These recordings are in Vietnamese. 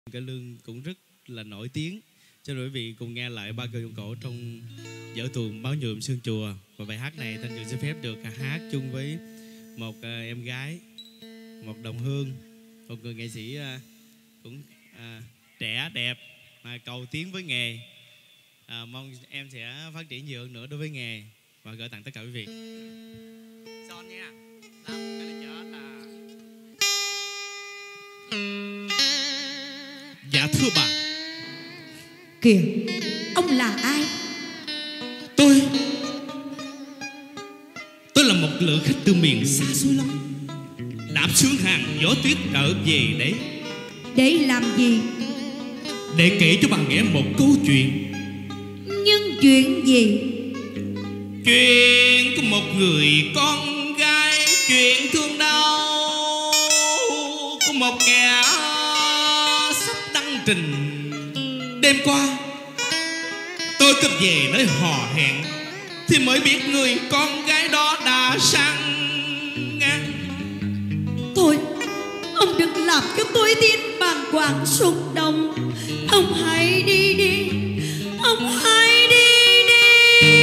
Cải Lương cũng rất là nổi tiếng. Cho nên quý vị cùng nghe lại ba câu cổ trong vở tuồng Báo Nhuộm Sương Chùa. Và bài hát này Thanh Trường xin phép được hát chung với một em gái, một đồng hương, một người nghệ sĩ cũng trẻ đẹp mà cầu tiến với nghề. Mong em sẽ phát triển nhiều hơn nữa đối với nghề và gửi tặng tất cả quý vị. Son nha. Làm cái này chết là. Dạ thưa bà. Kìa, ông là ai? Tôi là một lữ khách từ miền xa xôi lắm, đạp xuống hàng gió tuyết trở về đấy. Để làm gì? Để kể cho bà nghe một câu chuyện. Nhưng chuyện gì? Chuyện của một người con gái, chuyện thương đau của một kẻ sắp đăng trình. Đêm qua tôi cập về nơi hò hẹn thì mới biết người con gái đó đã sang ngang. Thôi, ông đừng làm cho tôi tin bàng hoàng xúc động. Ông hãy đi đi, ông hãy đi đi.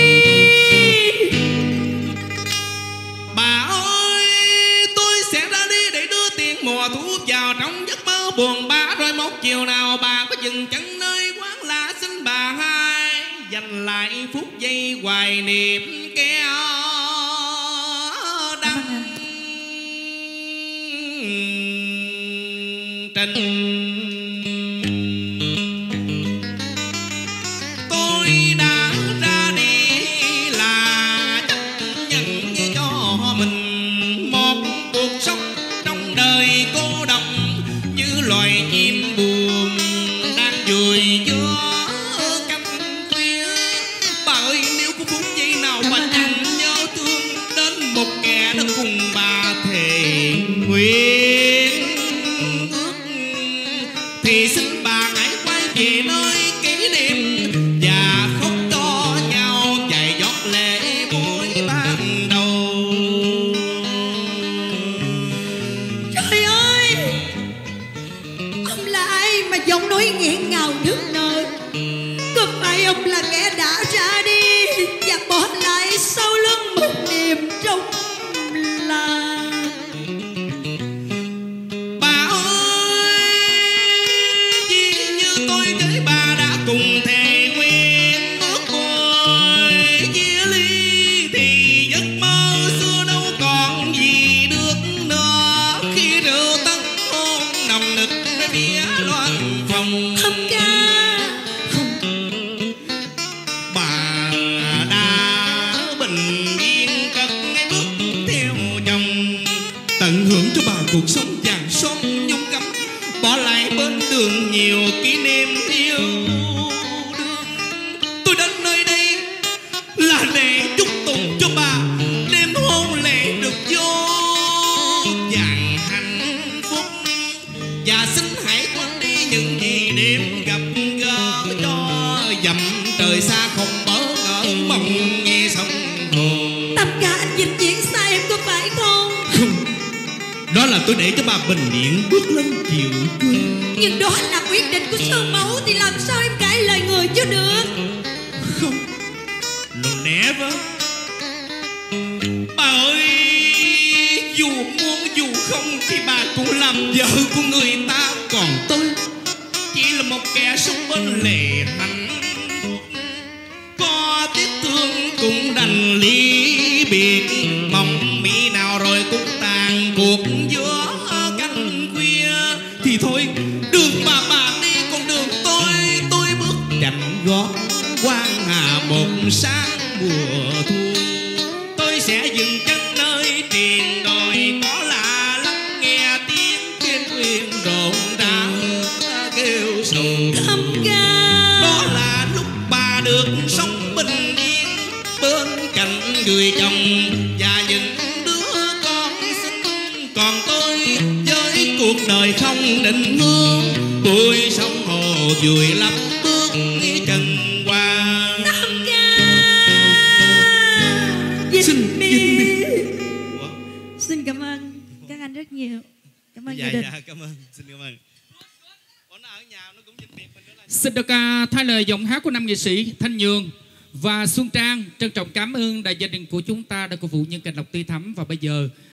Bà ơi, tôi sẽ ra đi để đưa tiền mùa thu vào trong giấc mơ buồn bã. Rồi một chiều nào bà có dừng chân nơi quán lá, xin bà hai dành lại phút giây hoài niệm kéo đăng trình. Tôi đã ra đi là chấp nhận cho mình một cuộc sống trong đời cô độc, như loài chim buồn đang vùi giữa cánh khuya. Bà ơi, nếu có phút giây nào bà chẳng nhớ thương đến một kẻ đã cùng bà thề nguyện ước, thì xin bà hãy quay về nơi kỷ niệm và khóc cho nhau vài giọt lệ mỗi ban đầu. Trời ơi, ông là ai mà giọng nói nghẹn ngào nức nở? Có phải ông là kẻ đã ra đi và bỏ lại sau lưng một niềm trong lòng? Bà ơi, chỉ như tôi với bà đã cùng thề nguyện ước hồi chia ly, thì giấc mơ xưa đâu còn gì được nữa. Khi rượu tắt hôn nồng nực với phía loan phòng, Không ca, bà đã bình yên cất ngay bước theo chồng, tận hưởng cho bà cuộc sống vàng son nhung gấm, bỏ lại bên đường nhiều kỷ niệm yêu đương. Tôi đến nơi đây là để chúc tụng cho bà đêm hôn lễ được vô vàng hạnh phúc, và xin hãy quên đi những gì đêm gặp gỡ, cho dặm trời xa không bỡ ngỡ mong nghe sông hồ. Tâm ca anh dịch diễn sai em có phải không? Không, đó là tôi để cho bà bình yên bước lên chiều quê. Nhưng đó là quyết định của sư mẫu, thì làm sao em cãi lời người cho được? Không, no never. Bà ơi, dù muốn dù không thì bà cũng làm vợ của người ta, còn tôi chỉ là một kẻ sống bên lề hạnh phúc. Có tiếc thương cũng đành ly biệt, mong mỹ nào rồi cũng tàn cuộc giữa cánh khuya. Thì thôi, đường bà đi, còn đường tôi bước chạnh gót quan hà một sáng mùa thu. Tôi sẽ dừng chân nơi triền đồi có lạ lắm, nghe tiếng trên quyền rộn rã kêu sầu. Tâm ca, Đó là lúc bà được sống bình yên bên cạnh người chồng và những đứa con xinh. Còn tôi với cuộc đời không định hướng, bụi sông hồ vùi lấp bước chân qua. Tâm ca, Xin đi. Xin cảm ơn các anh rất nhiều. Cảm ơn gia đình. Dạ, cảm ơn, xin cảm ơn. Ủa, nó ở nhà Xin được thay lời giọng hát của nam nghệ sĩ Thanh Nhường và Xuân Trang trân trọng cảm ơn đại gia đình của chúng ta đã cổ vũ nhân kịch Lộc Tươi Thắm. Và bây giờ